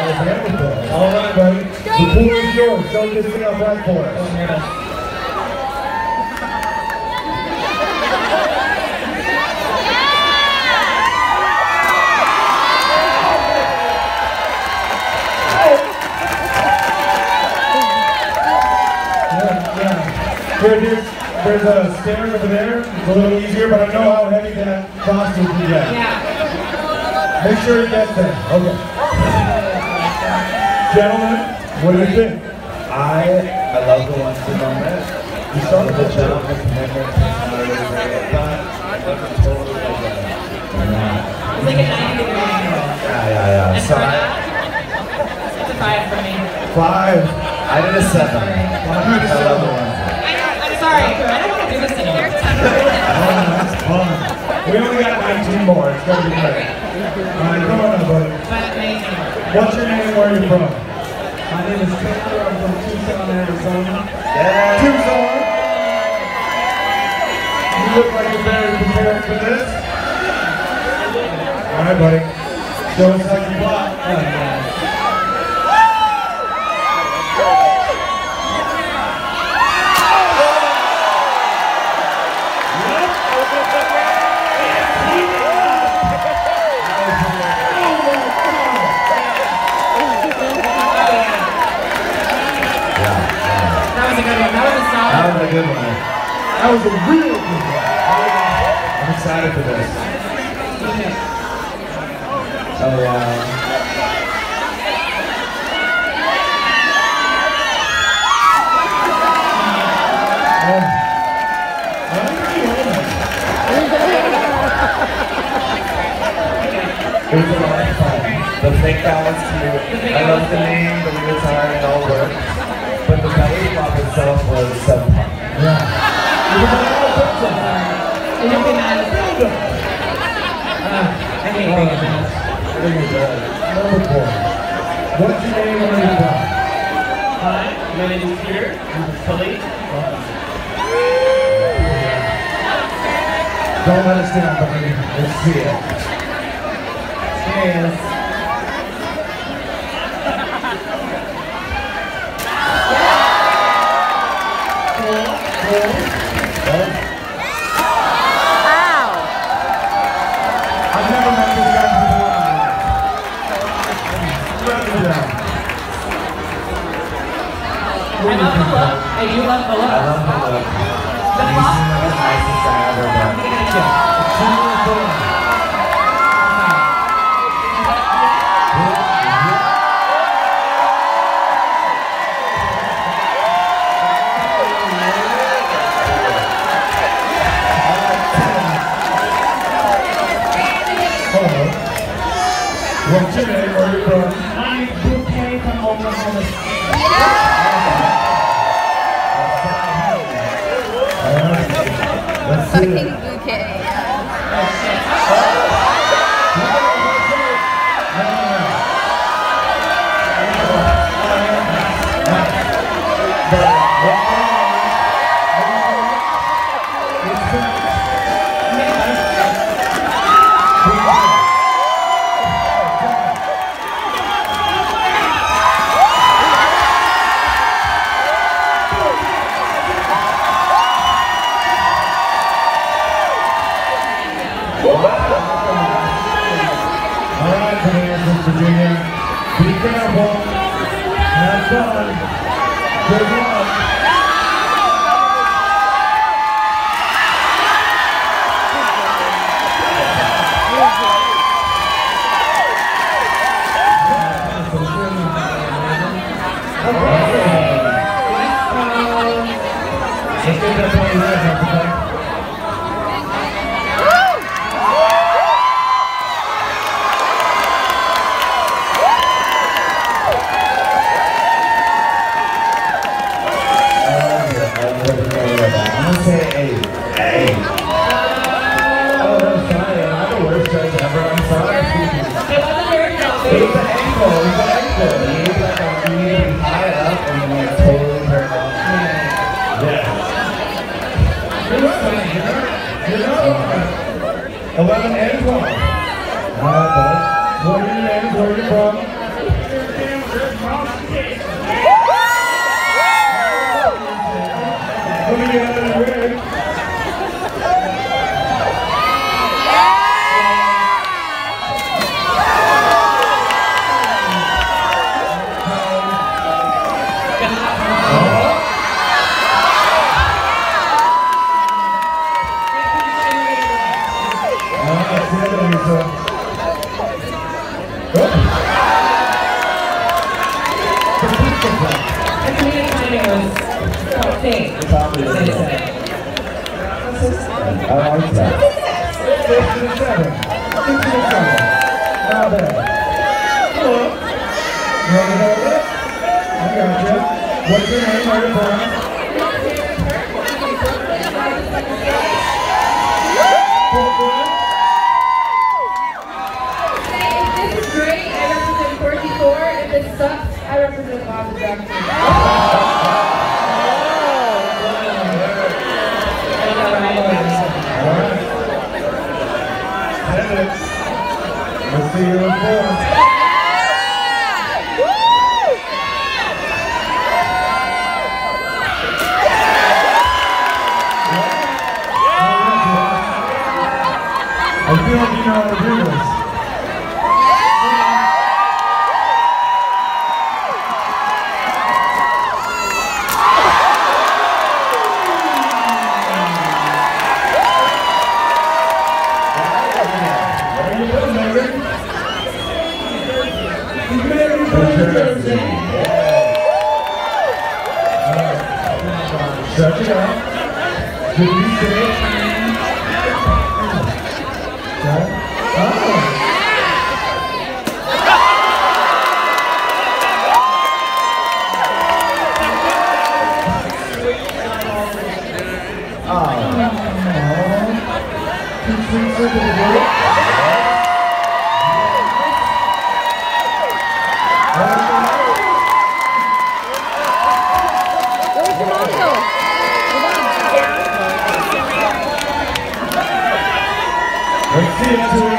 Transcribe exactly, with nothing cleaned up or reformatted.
All right, buddy. The pool is yours. Don't get it up right for us. Here, here's, there's a stair over there. It's a little easier, but I know how heavy that costume can get. Yeah. Make sure you get there. Okay. Gentlemen, what do you think? I I love the ones in on that. You saw the job, the commitment, personality, everything like that. I love it totally like that. It's like a ninety degree angle. Yeah, yeah, yeah. And So for I, that, it's a five for me. Five. I did a seven. I love the ones. I'm sorry, I don't want to do this anymore. Oh, that's fun. We only got nineteen more. It's going to be great. All right, come on up, buddy. But amazing. What's your name and where are you from? My name is Kesha. I'm from Tucson, Arizona. Yeah. Tucson. You look like you're very prepared for this. All right, buddy. Show us how you fly. Oh, yeah. That was a good one. That was a real good one. I'm excited for this. Oh, wow. Um, It was a lot of fun. The fake balance too. I love the name, the guitar, and all worked. But the belly flop itself was subpar. yeah. It was a lot of fun. And you'll be mad at me. I hate being a mess. Number four. What's your name and where are you from? Hi, my name is Peter. I'm from Philly. Don't let us down, buddy. Let's see it. Serious. I've never met this guy before. Let me down. I love the look. I do love the look. I love the look. The You flop? seem like the nicest guy I've ever met. I'm gonna get you. What's your name? Where are you from? I'm Bouquet from Oklahoma. Let's see it. Bouquet. Alright, Virginia, be careful, have fun, good luck. Let's get that party right now, okay? I'm gonna say eight. Eight. Oh, I'm sorry. I'm the worst judge ever. I'm sorry. It wasn't very healthy. He's an ankle. He's an ankle. He's like a really high up and like totally hurt off. Yeah. You know, eleven and twelve. Alright, bud. What are your names? Where are you from? Say. The top is Say seven. seven. I like that. Six to the seven. Six to the seven. Not bad. Look. Run it over. I got you. What's your name, Larry Brown? This is great. I represent forty-four. If this sucks, I represent Bob's Let's see you in four. I feel like you know how to do this. What are you doing, Megan? He's Megan from New Jersey. Stretch it out. Did you say it? Let's see it to